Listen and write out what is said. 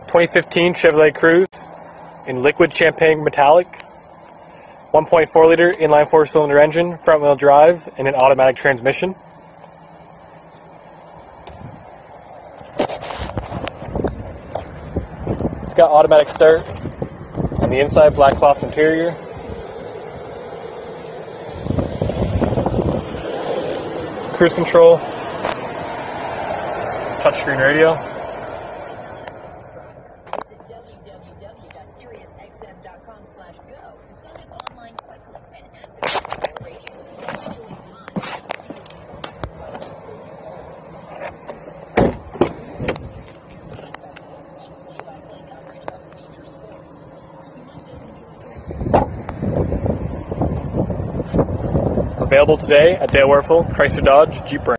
2015 Chevrolet Cruze in liquid champagne metallic, 1.4 liter inline 4-cylinder engine, front wheel drive, and an automatic transmission. It's got automatic start on the inside, black cloth interior. Cruise control, touchscreen radio. Available today at Dale Werfel, Chrysler Dodge, Jeep Ram.